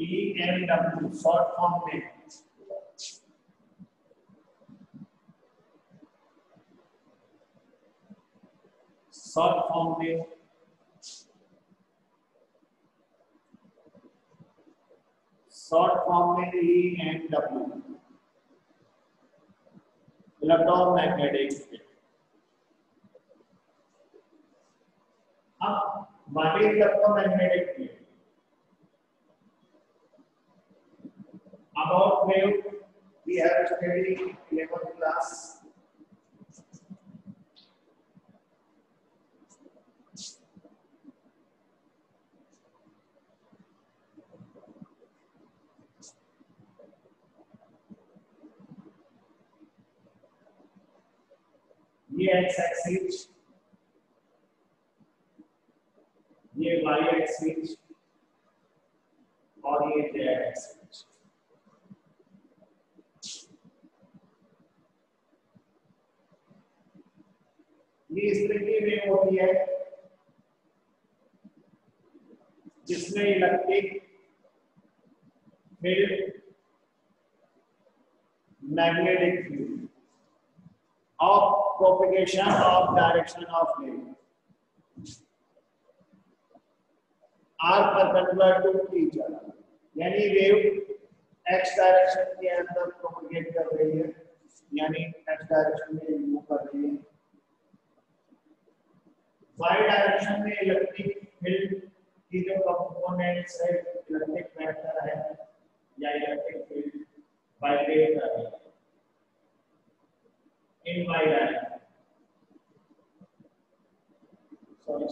EMW short form में EMW electromagnetic field. अब what is electromagnetic field? About wave we have studied in 11th class. ये x axis, ये y axis और ये z axis. ये इस तरह की वेव होती है जिसमें electric field, magnetic field of propagation of direction of wave are perpendicular to each other। यानी वेव x डायरेक्शन के अंदर प्रोपगेट कर रही है, यानी x डायरेक्शन में मूव कर रही है। y डायरेक्शन में इलेक्ट्रिक फील्ड की जो कंपोनेंट्स है, इलेक्ट्रिक वेक्टर है या इलेक्ट्रिक फील्ड वाइब्रेट कर रही है in y direction। sorry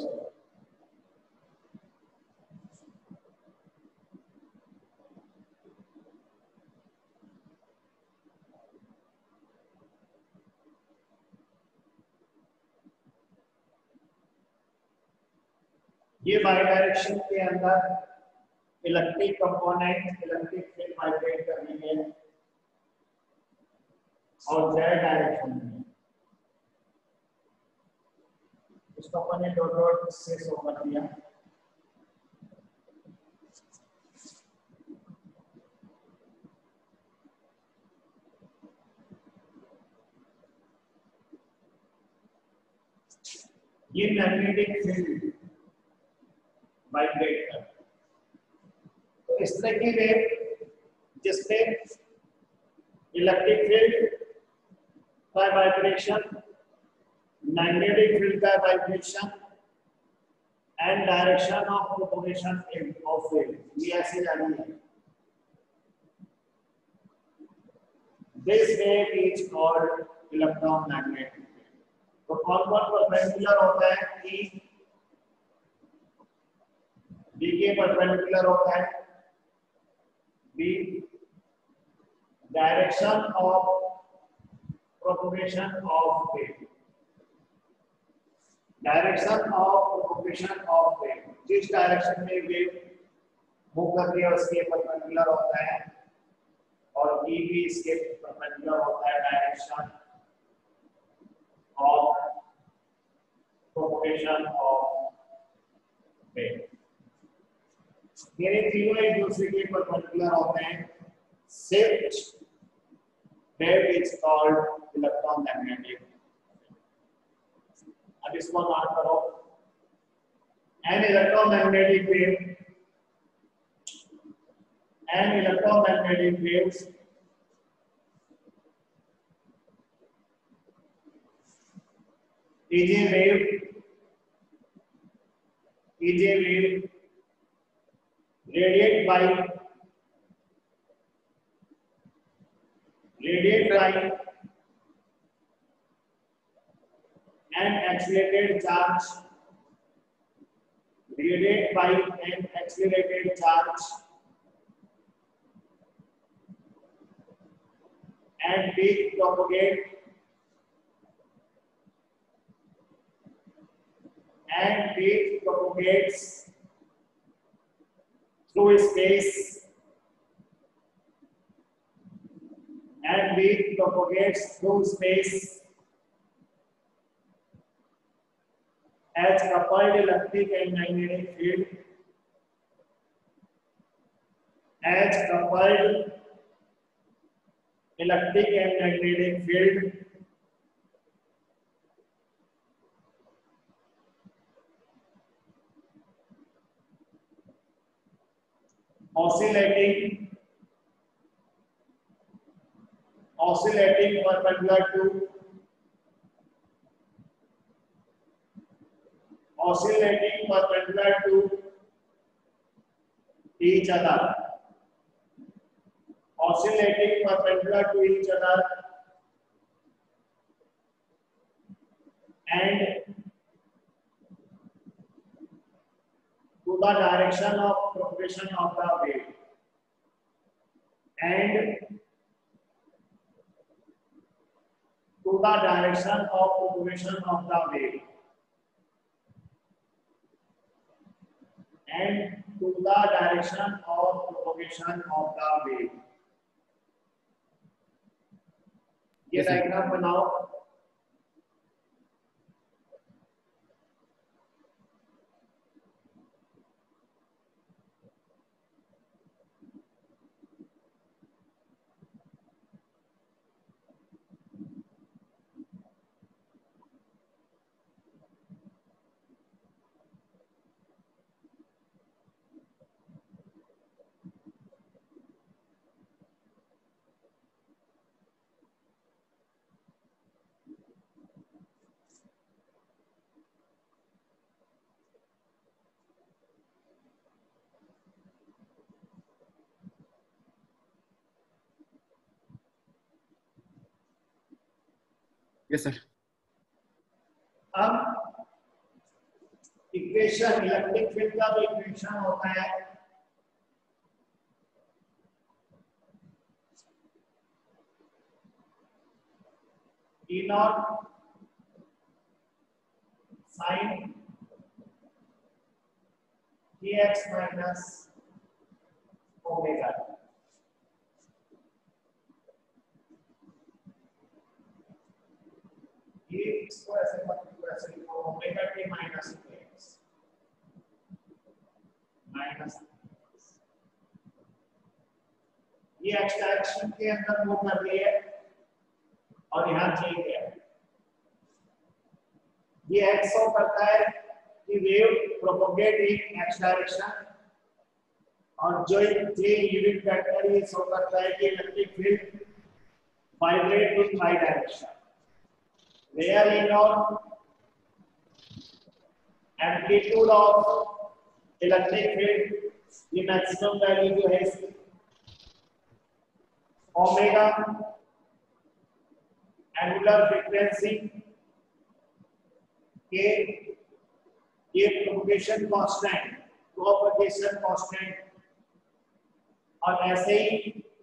ये y डायरेक्शन के अंदर electric component, electric field vibrate कर रही है और z डायरेक्शन में इसको अपन ने डॉट डॉट से शो कर दिया। ये मैग्नेटिक फील्ड वाइब्रेट कर, तो इस तरह की वेव जिसमें इलेक्ट्रिक फील्ड का वाइब्रेशन, मैग्नेटिक फील्ड का vibration and direction of propagation of wave, ये ऐसे जानी है। This wave is called electromagnetic field. तो कौन कौन परपेंडिकुलर होता है? बी के परपेंडिकुलर होता है, B direction of propagation of wave, direction of propagation of wave, जिस डायरेक्शन में वेव मूव कर रही है उसके परपेंडिकुलर होता है, और ई भी इसके परपेंडिकुलर होता है, direction of propagation of wave. ये तीनों एक दूसरे के परपेंडिकुलर होते हैं। सिर्फ वेव इज कॉल्ड इलेक्ट्रोमैग्नेटिक। अब इसको नोट करो, an electromagnetic wave, an electromagnetic waves is a wave radiate by an accelerated charge, radiate by an accelerated charge and propagates through space as coupled electric and magnetic field as coupled electric and magnetic field oscillating perpendicular to each other, oscillating perpendicular to each other and to the direction of propagation of the wave, and to the direction of propagation of the wave, and to the direction of propagation of the wave. ये diagram बनाओ। Yes sir. अब equation electric field का जो equation होता है E naught sine kx minus omega, ये इसको ऐसे मत लिखो, ऐसे लिखो omega t minus kx minus, ये x डायरेक्शन के अंदर मूव कर रही है और यहाँ चेंज है। ये x शो करता है कि wave propagate in x direction, और जो j यूनिट वेक्टर ये शो करता है कि electric field vibrate in y direction, where in our amplitude of electric field the maximum value जो है ओमेगा एंगुलर फ्रीक्वेंसी के ये प्रोपगेशन कांस्टेंट, और ऐसे ही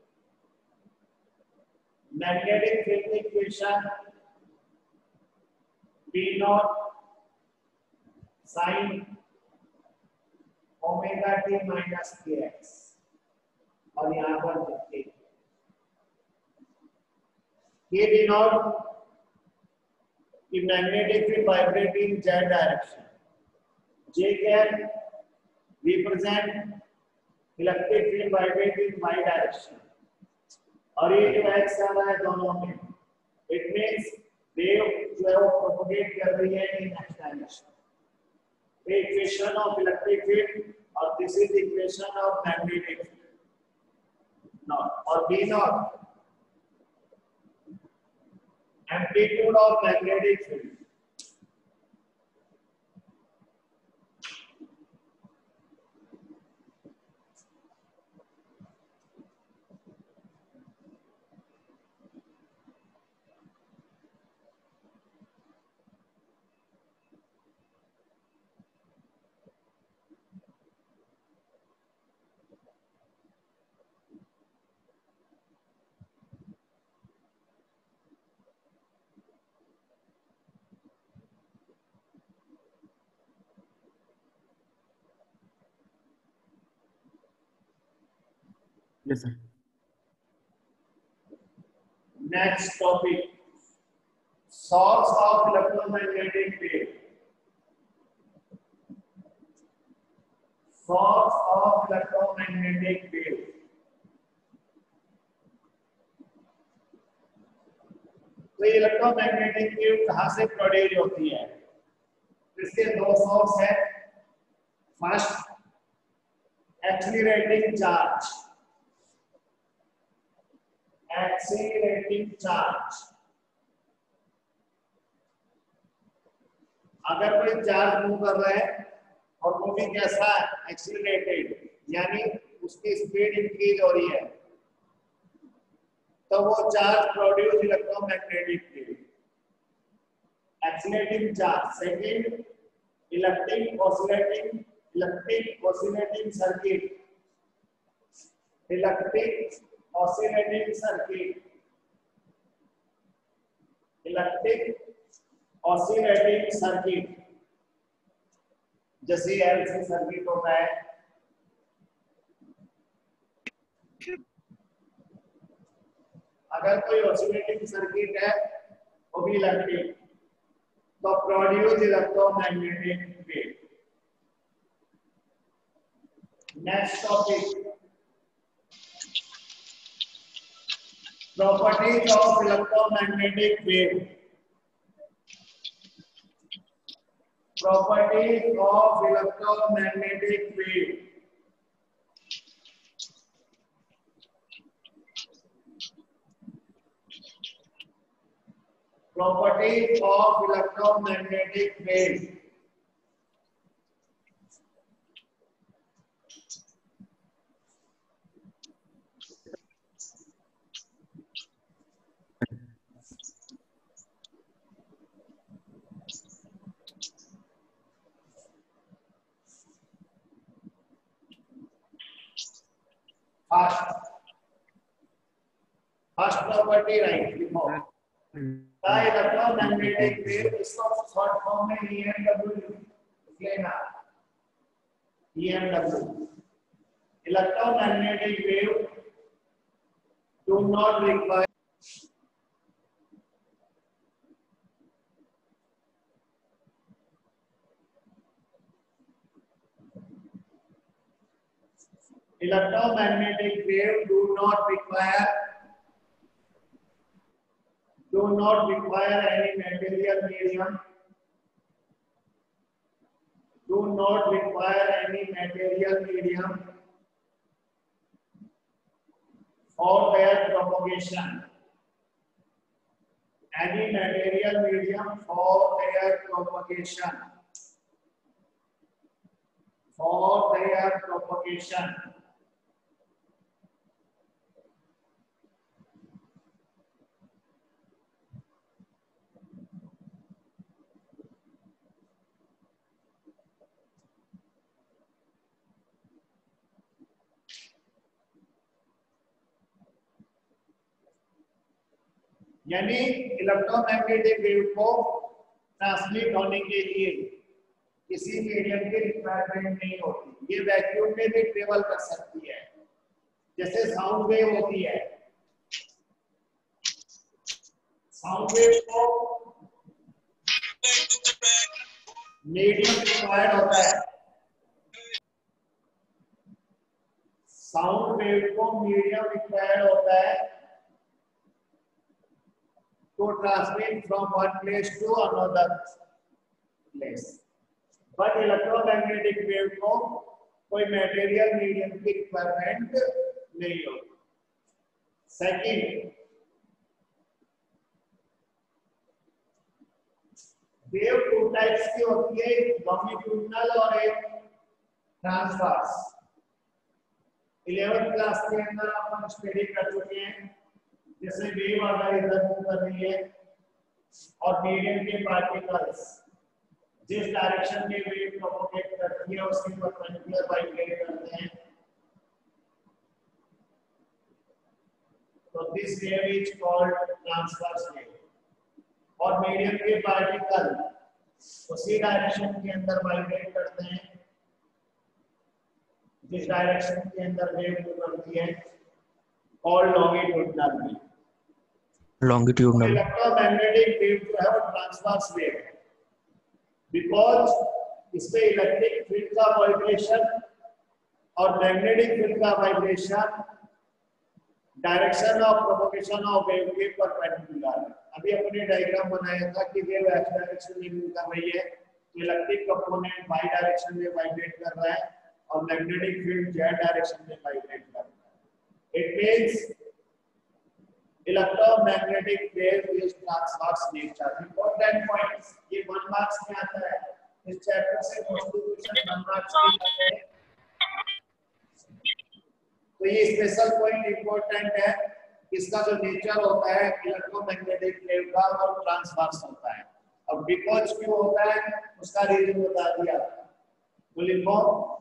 magnetic field equation B naught sine omega t minus kx, और यहाँ पर देखिए ये B नॉट की magnetic field vibrate in z direction, j can represent electric field vibrate in y direction, और ये जो x आ रहा है दोनों में, इट मींस वेव जो है वो प्रोपोगेट कर रही है इन x डायरेक्शन। ये इक्वेशन ऑफ इलेक्ट्रिक फील्ड और this is equation of magnetic field naught, और B naught amplitude of magnetic field. Yes sir. Next topic, source of electromagnetic wave. Source of electromagnetic wave तो electromagnetic wave कहां से produce होती है? इसके दो source है। First, accelerating charge, accelerating charge. अगर कोई चार्ज मूव कर रहा है और वो भी कैसा एक्सीलरेटेड, यानी उसकी स्पीड इंक्रीज हो रही है, तो वो charge produce electromagnetic wave, accelerating charge. Second, electric oscillating circuit, electric oscillating circuit, electric oscillating circuit, जैसे एलसी सर्किट होता है। अगर कोई ऑसिलेटिंग सर्किट है वो भी इलेक्ट्रिक, तो produce electromagnetic wave. Next topic, properties of electromagnetic wave. Properties of electromagnetic wave. Properties of electromagnetic wave. First property, right? The electromagnetic wave is of short form में EMW लेना। EMW. Electromagnetic wave do not require electromagnetic wave do not require any material medium. Do not require any material medium for their propagation. Any material medium for their propagation. For their propagation. यानी electromagnetic wave को transmit होने के लिए किसी medium की requirement नहीं होती। ये वैक्यूम में भी ट्रेवल कर सकती है, जैसे साउंड वेव होती है। साउंड वेव को मीडियम रिक्वायर्ड होता है। साउंड वेव को मीडियम रिक्वायर्ड होता है to transmit from one place to another place, but electromagnetic wave को कोई material medium की requirement नहीं होती। Second, wave two types की होती है, एक longitudinal और एक transverse। 11th क्लास के अंदर अपन स्टडी कर चुके हैं, जैसे वेव अगर इधर मूव कर रही है और मीडियम के पार्टिकल्स जिस डायरेक्शन में वेव प्रोपोगेट करती है उसके परपेंडिकुलर वाइब्रेट करते हैं, तो this wave is called transverse wave. और मीडियम के पार्टिकल उसी डायरेक्शन के अंदर वाइब्रेट करते हैं जिस डायरेक्शन के अंदर वेव मूव करती है, called longitudinal wave. longitudinal. Electromagnetic wave जो है वो ट्रांसवर्स वेव है, बिकॉज इसमें इलेक्ट्रिक फील्ड का वाइब्रेशन और मैग्नेटिक फील्ड का vibration direction of propagation of wave के परपेंडिकुलर। अभी अपने डायग्राम बनाया था कि वेव एक्स डायरेक्शन में मूव कर रही है, तो इलेक्ट्रिक कंपोनेंट वाई डायरेक्शन में वाइब्रेट कर रहा है और मैग्नेटिक फील्ड जेड डायरेक्शन में वाइब्रेट कर रहा है। It means electromagnetic wave is transverse nature. Important points, ये 1 मार्क्स में आता है। इस चैप्टर से मोस्टली क्वेश्चन 1 मार्क्स में आते हैं, तो ये स्पेशल पॉइंट इंपॉर्टेंट है। इसका जो नेचर होता है इलेक्ट्रोमैग्नेटिक वेव का और ट्रांसवर्स होता है, और बिकॉज क्यों होता है उसका रीजन बता दिया। तो लिखो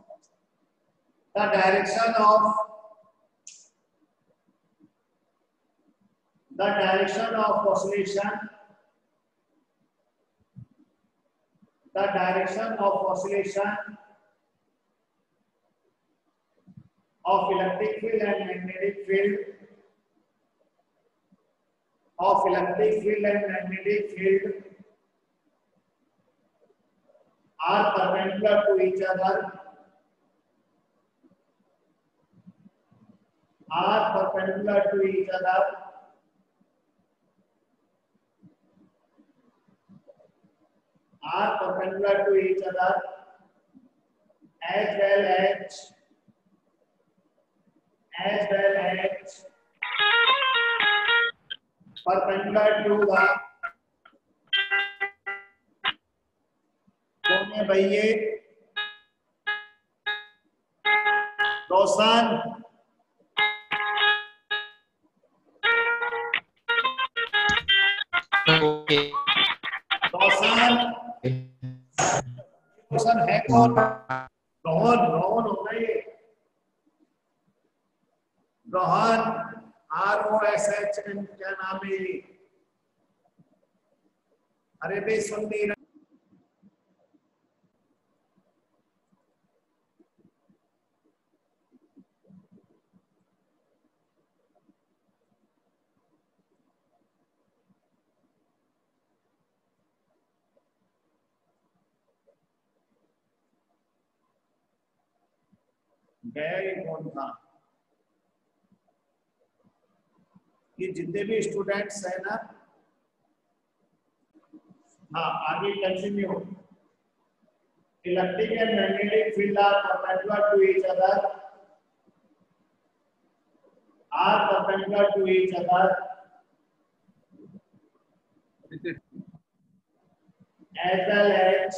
the direction of oscillation, the direction of oscillation of electric field and magnetic field are perpendicular to each other, as well as perpendicular to the कौन है भाई ये? रोशन, रोशन है कौन? रोहन, रोहन होगा ये, रोहन, ROSHN, क्या नाम है ये? अरे भाई सुन नहीं रहा। गया कौन था? ये जितने भी स्टूडेंट्स है ना, हाँ आगे continue. Electric and magnetic field are perpendicular to each other, as well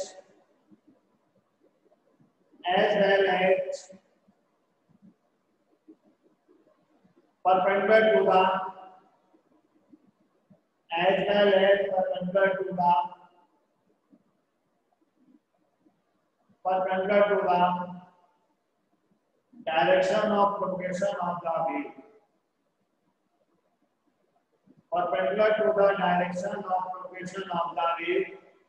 as perpendicular to the direction of propagation of the wave, perpendicular to the direction of propagation of the wave.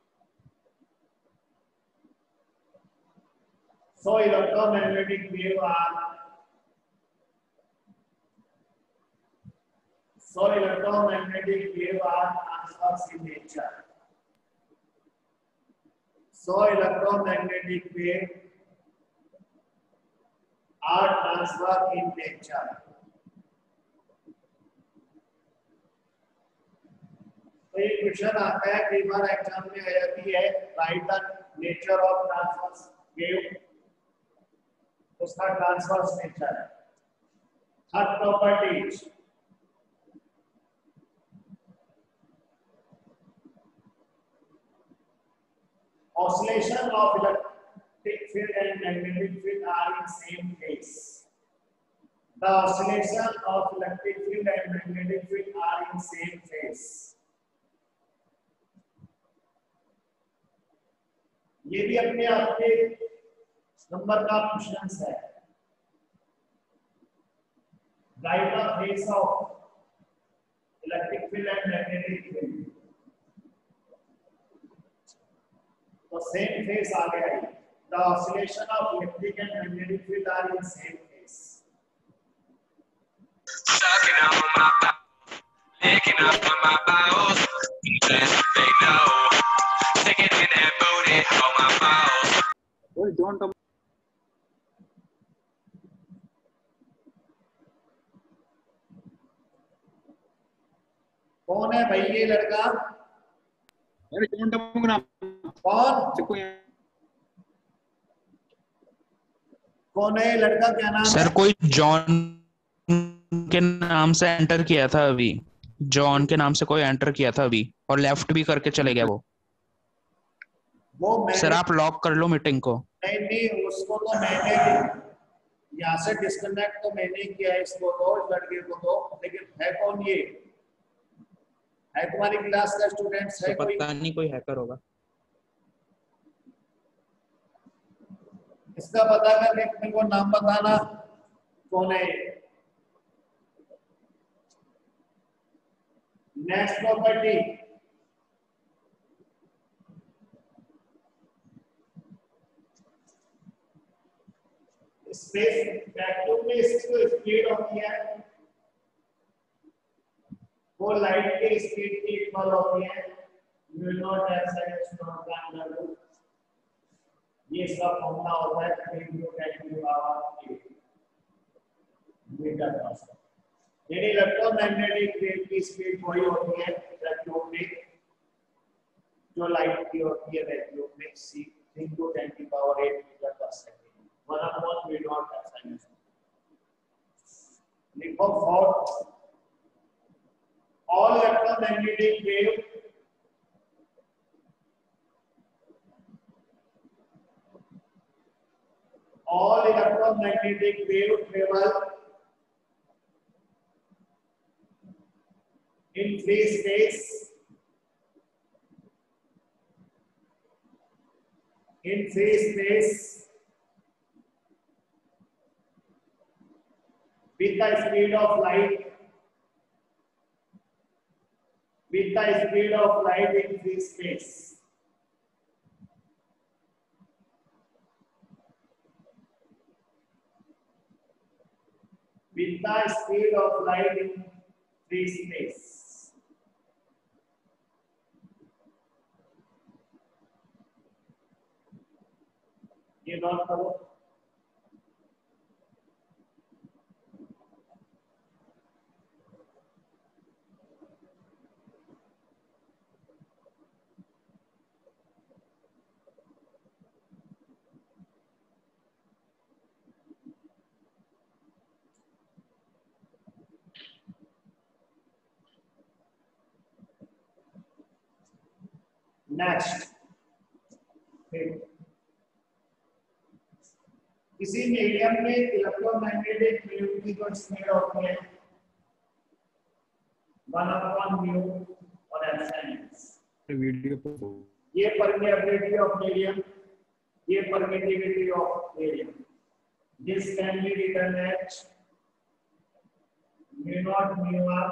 So electromagnetic wave are transverse in nature. So electromagnetic wave are transverse in nature. तो ये question आता है कई बार exam में आ जाती है, write the nature of transverse wave, उसका ट्रांसवर्स नेचर है। Third properties, oscillation of electric field and magnetic field are in same phase. The oscillation of electric field and magnetic field are in same phase. ये भी अपने आप के number का question है। Write the phase of electric field and magnetic field, तो same phase आ गया है। The oscillation of electric and magnetic field are in same phase. Sucking up on my bowels, licking up on my bowels, just they know, sticking in that booty on my bowels. Well, don't कौन है भाई ये लड़का? अरे John डमो का नाम कौन कोई कौन है ये लड़का? क्या नाम सर है? कोई जॉन के नाम से एंटर किया था अभी। जॉन के नाम से कोई एंटर किया था अभी और लेफ्ट भी करके चले गया वो। वो सर मैंने आप लॉक कर लो मीटिंग को। नहीं नहीं, उसको तो मैंने यहाँ से डिस्कनेक्ट तो मैंने ही किया है इसको तो, इस लड़के को तो, लेकिन है कौन ये? है तुम्हारी क्लास का स्टूडेंट्स है तो कोई? पता नहीं कोई हैकर होगा। इसका पता करके मेरे को नाम बताना कौन है ये। नेक्स्ट प्रॉपर्टी, स्पेस वैक्यूम में इसकी जो स्पीड होती है वो लाइट की स्पीड की इक्वल होती है म्यू नॉट एप्सिलॉन नॉट का अंडर रूट। ये इसका फॉर्मूला होता है 3 into 10 to the power 8 metre पर सेकंड। यानी इलेक्ट्रोमैग्नेटिक वेव की स्पीड वही होती है वैक्यूम में जो लाइट की होती है वैक्यूम में, 3 into 10 to the power 8 metre पर सेकंड, 1 upon v naught एप्सिलॉन। लिखो for all electromagnetic wave travel in free space with the speed of light in free space. With the speed of light in free space. ये note करो। Next, किसी medium में electromagnetic wave की जो speed होती है 1 upon म्यू और epsilon. Video ये परमिएबिलिटी ऑफ मीडियम, ये permittivity of medium. This can be written as mu naught mu r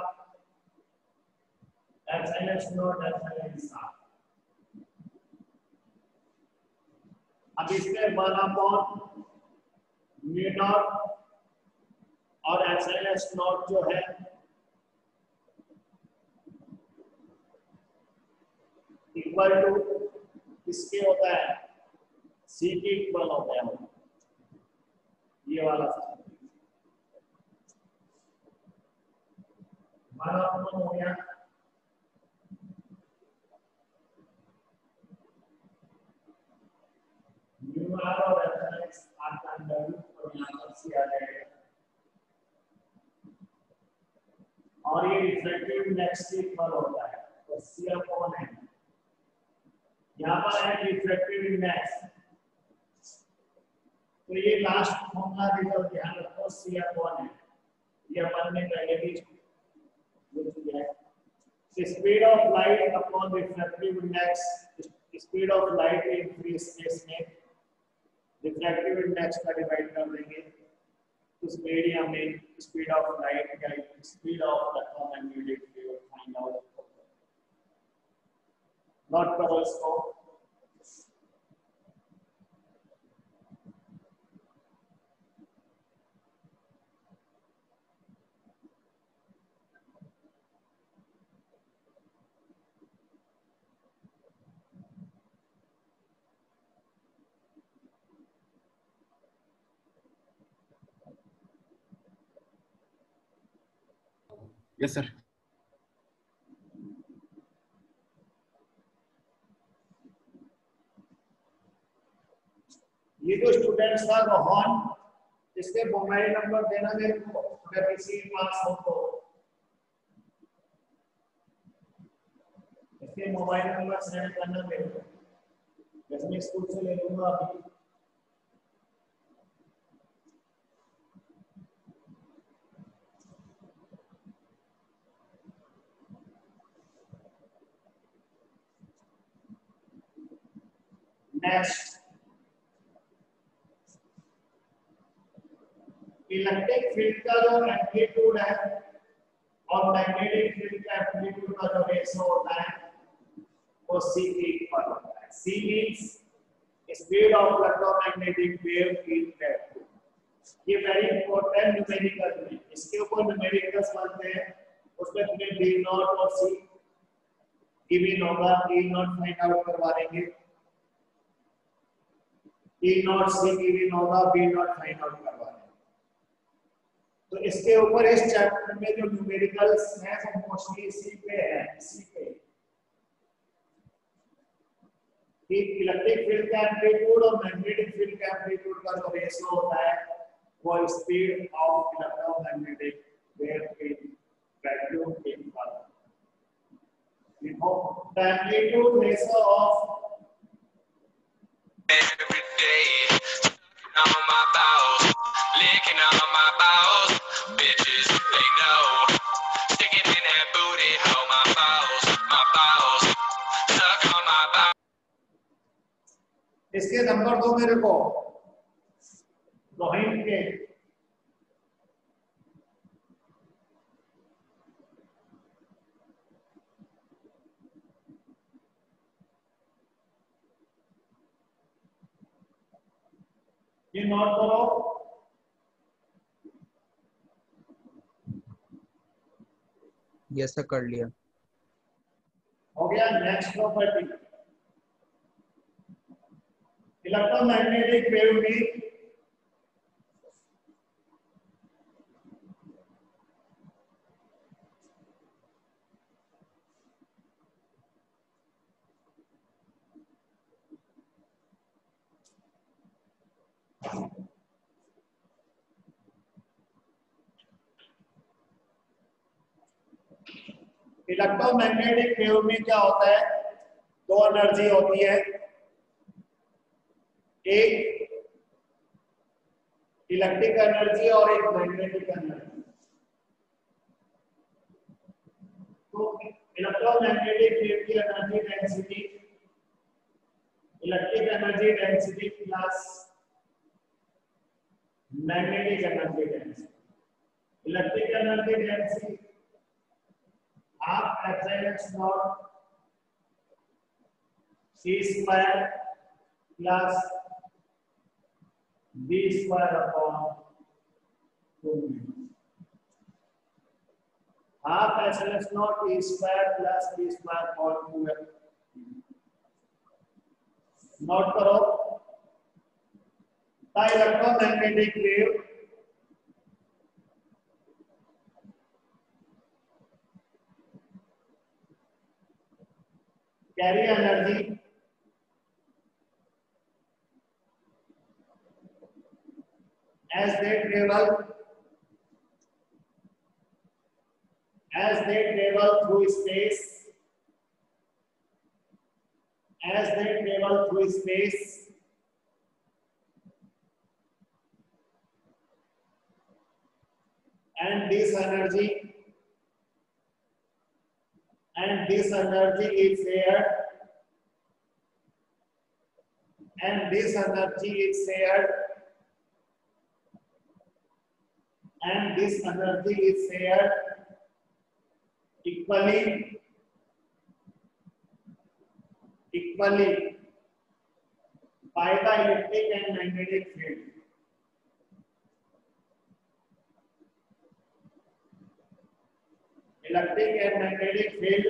epsilon naught epsilon r. अब इसमें 1 अपॉन म्यू नॉट और एप्सिलॉन नॉट जो है इक्वल टू किसके होता है? सी के इक्वल होता है, ये वाला हमारा अपॉन हो गया म्यू आर और एप्सिलॉन आर का अंडर रूट और यहाँ पर सी आ जाएगा और ये रिफ्लेक्टिव इंडेक्स के इक्वल होता है तो सी अपॉन है। यहाँ पर है रिफ्लेक्टिव इंडेक्स, तो ये लास्ट फॉर्मूला देखो, ध्यान रखो सी अपॉन है, ये अपन ने पहले भी लिख दिया है। Speed of light upon reflective index, speed of light in free space में रिफ्लेक्टिव इंडेक्स का डिवाइड कर देंगे तो स्पीड ही हमें स्पीड ऑफ लाइट का speed of electromagnetic wave find out. Note करो इसको। Yes sir. स्टूडेंट्स का रोहन, इसके मोबाइल नंबर देना मेरे को, अगर किसी के पास हो तो इसके मोबाइल नंबर सेंड करना मेरे को, जैसे मैं स्कूल से ले लूंगा अभी। नेक्स्ट, इलेक्ट्रिक फील्ड का जो एम्पलीट्यूड है और मैग्नेटिक फील्ड का एम्पलीट्यूड का जो रेशो होता है वो c के इक्वल होता है। c means speed of electromagnetic wave in vacuum. ये वेरी इंपॉर्टेंट न्यूमेरिकल है, इसके ऊपर न्यूमेरिकल्स बनते हैं, उसमें तुम्हें d नॉट और c गिवन होगा, d नॉट फाइंड आउट करवा देंगे, e नॉट c गिवन होगा, b नॉट फाइंड आउट करवा देंगे। तो इसके ऊपर इस चैप्टर में जो न्यूमेरिकल्स हैं वो मोस्टली इसी पे है, इसी पे कि इलेक्ट्रिक फील्ड का एम्पलीट्यूड और मैग्नेटिक फील्ड का एम्पलीट्यूड का जो रेशियो होता है वो speed of electromagnetic wave in vacuum के इक्वल है। देखो the amplitude ratio of every day, on my bowels, licking on my bowels, bitches, they know, sticking in that booty, hold my bowels, suck on my bowels. इसके number दो मेरे को, रोहित के ये note करो। यस सर, कर लिया। हो गया। नेक्स्ट प्रॉपर्टी, इलेक्ट्रोमैग्नेटिक वेव में इलेक्ट्रोमैग्नेटिक वेव में क्या होता है, दो एनर्जी होती है, एक इलेक्ट्रिक एनर्जी और एक मैग्नेटिक एनर्जी। तो इलेक्ट्रोमैग्नेटिक वेव की energy density electric energy density plus magnetic energy density. Electric energy density half epsilon naught c square plus b square upon 2 half epsilon naught e square plus b square upon 2 note करो। The electromagnetic wave carry energy as they travel through space, and this energy is shared equally by the electric and magnetic field. Electric and magnetic field,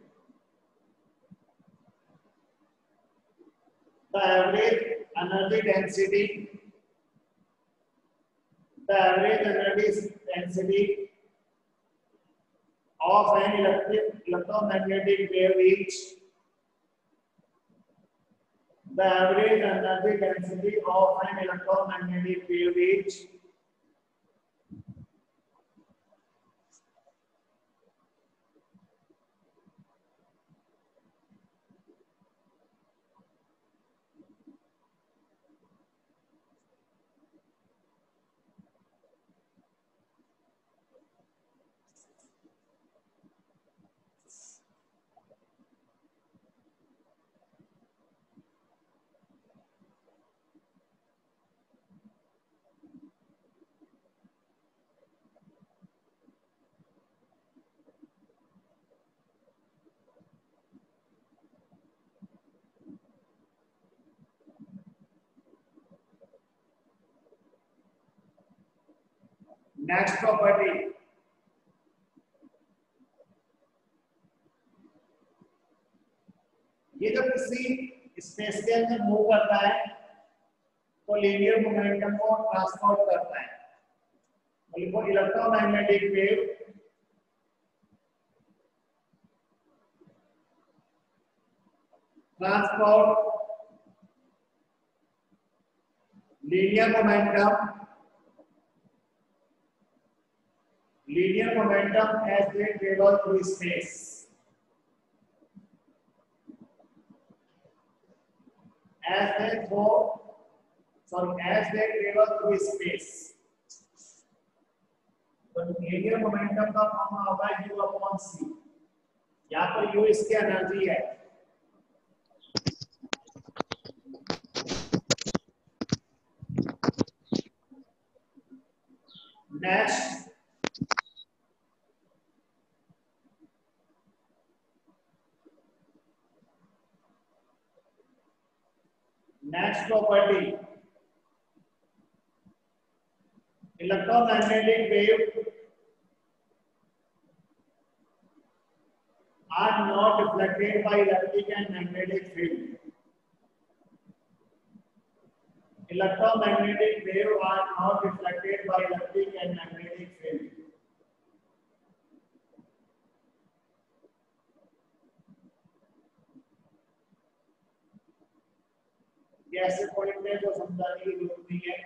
the average energy density of an electromagnetic wave is The average energy density of an electromagnetic field is next property. ये जब किसी space के अंदर move करता है तो linear momentum को transport करता है। लिखो electromagnetic wave transport linear momentum as they travel through space. As they travel through space. तो linear momentum का फॉर्मूला होगा u upon c. यहाँ पर u इसकी एनर्जी है। Next property. Electromagnetic wave are not reflected by electric and magnetic field. Electromagnetic wave are not reflected by electric and magnetic field. ये ऐसे point है जो समझाने की जरूरत नहीं है।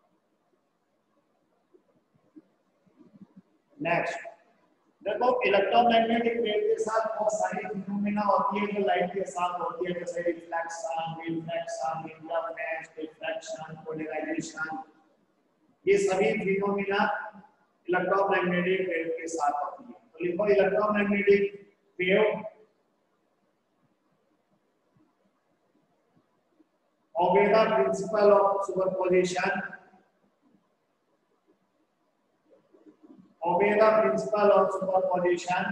नेक्स्ट देखो इलेक्ट्रोमैग्नेटिक वेव के साथ बहुत सारी फिनोमेना होती है जो लाइट के साथ होती है, जैसे रिफ्लेक्शन, इंटरफेरेंस, डिफ्रैक्शन, पोलराइजेशन। ये सभी फिनोमेना इलेक्ट्रोमैग्नेटिक वेव के साथ होती है। तो लिखो electromagnetic wave obey the principle of superposition. Obey the principle of superposition.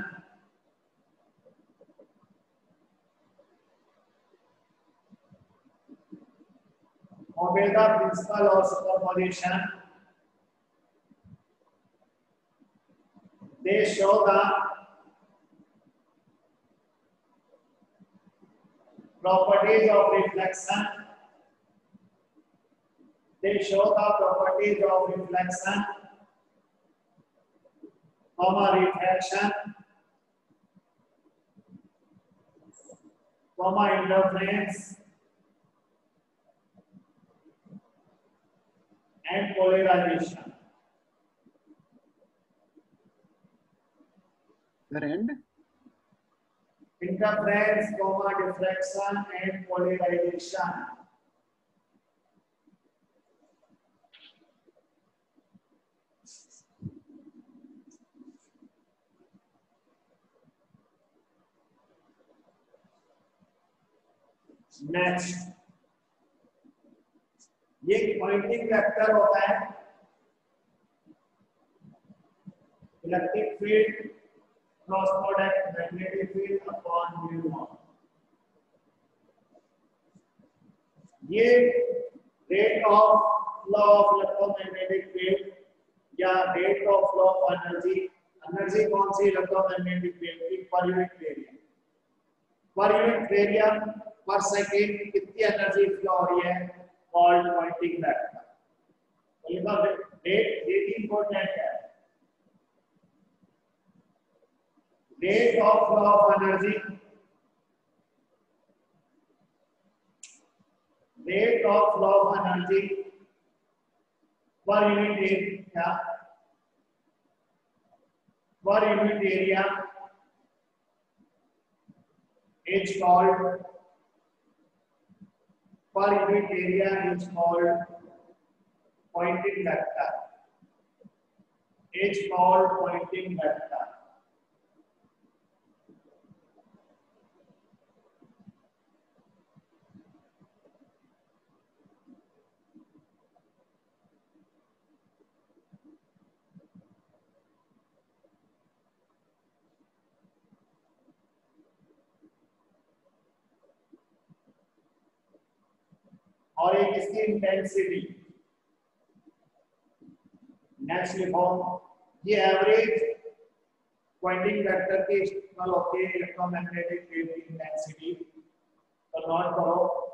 Obey the principle of superposition. They show the properties of reflection. They show the properties of reflection, refraction, interference, and polarization. The end. Interference, diffraction, and polarization. Next ये Poynting vector होता है electric field cross product magnetic field upon mu naught. ये rate of flow of electromagnetic field या rate of flow of energy. Energy कौन सी? Electromagnetic field की per unit area. Per unit area per second कितनी energy flow हो रही है? Called Poynting vector. तो ये रेट इंपॉर्टेंट है। Rate of flow of energy rate of flow of energy per unit area is called Poynting vector. It's called Poynting vector. और एक इसकी इंटेंसिटी नेक्स्ट लिखो ये एवरेज पॉइंटिंग वेक्टर के equal होती है इलेक्ट्रोमैग्नेटिक फील्ड की इंटेंसिटी तो नोट करो